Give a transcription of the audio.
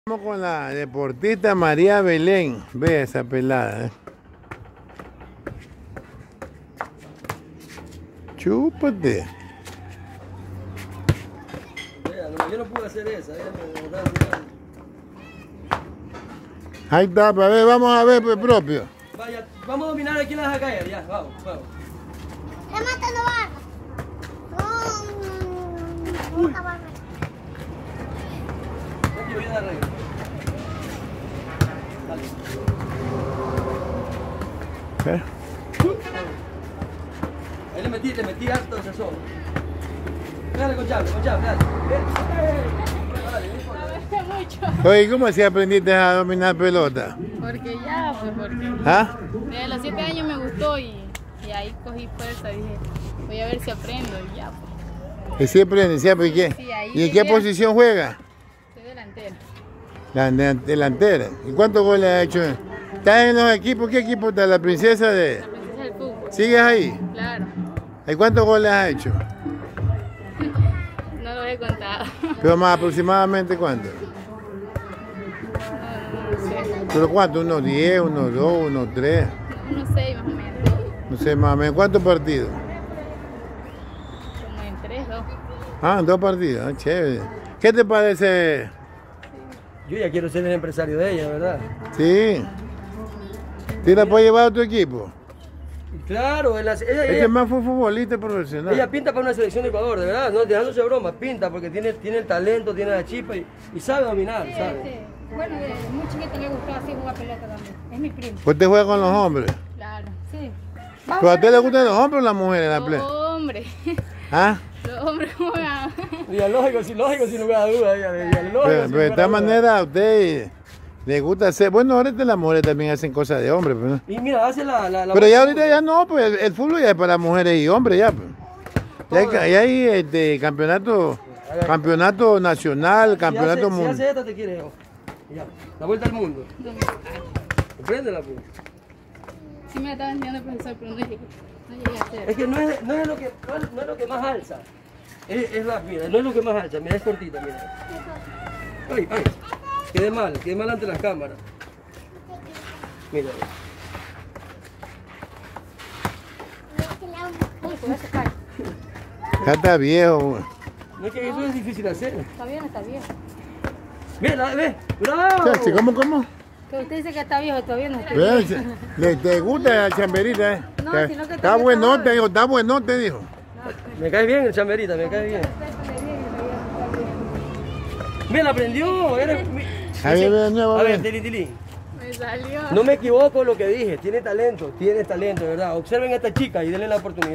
Vamos con la deportista María Belén. Ve esa pelada, Chúpate. Yo no pude hacer esa. Ahí está, a ver, vamos a ver pues, propio. Vaya, vamos a dominar aquí las caer, ya, vamos. Remata no va. Nunca va a ver. Aquí voy a dar regla. Dale. Ahí le metí harto ese solo. Dale con chave, dale. Oye, ¿cómo así aprendiste a dominar pelota? Porque ya, pues porque ¿Ah? desde los 7 años me gustó y ahí cogí fuerza, dije, voy a ver si aprendo y ya pues. ¿Y sí aprendes? ¿Sí? ¿Y qué? Sí, ahí ¿Y en qué llegué. posición juega? Soy delantera. La delantera. ¿Y cuántos goles has hecho? ¿Estás en los equipos? ¿Qué equipo está? La princesa de... La princesa del fútbol. ¿Sigues ahí? Claro, ¿Y cuántos goles has hecho? no lo he contado. Pero más aproximadamente ¿cuánto? No sé. ¿Pero cuánto? ¿Unos 10, unos 2, unos 3? Unos 6 más o menos. No sé, más o menos. ¿Cuántos partidos? Como en 3, 2. Ah, 2 partidos. Ah, chévere. ¿Qué te parece? Yo ya quiero ser el empresario de ella, ¿verdad? Sí. ¿Tú la puedes llevar a tu equipo? Claro, Es que más fue futbolista profesional. ella pinta para una selección de Ecuador, de verdad, no dejándose broma, pinta porque tiene el talento, tiene la chispa y sabe dominar, ¿sabe? Sí. Bueno, de muy chiquito le gustó así jugar pelota también. Es mi primo. ¿Usted juega con los hombres? Claro. Sí. ¿Pero a usted le gustan los hombres o las mujeres en la play? Los hombres. ¿Ah? Los hombres juegan. Y lógico, sin lugar a dudas. Pero de esta manera a usted le gusta hacer... Bueno, ahorita las mujeres también hacen cosas de hombres, pues, ¿no? Y mira, hace la Pero ya ahorita ya no, pues el fútbol ya es para mujeres y hombres ya, pues. Ya hay campeonato nacional, campeonato Si mundial. hace esta te quiere, ya, la vuelta al mundo. Préndela, pues. Sí me la estaba enseñando el profesor, pero no llegué a hacer. Es que no es lo que más alza. Es rápida, no es lo que más alza, mira, es cortita, mira. Ay, quedé mal ante las cámaras. Mira. Ya está viejo, güey. No es que eso es difícil de hacer. Está bien, está bien. Mira, ve, bravo. ¿Cómo? Que usted dice que está viejo, todavía no está bien. ¿Te gusta la chamberita, eh? No, sino que Está te buenote, dijo, está buenote, dijo. Me cae bien el chamberita, me cae bien. Mira, la aprendió. A ver, de nuevo, A ver, ven. Tili. Me salió. No me equivoco lo que dije, tiene talento, de verdad. Observen a esta chica y denle la oportunidad.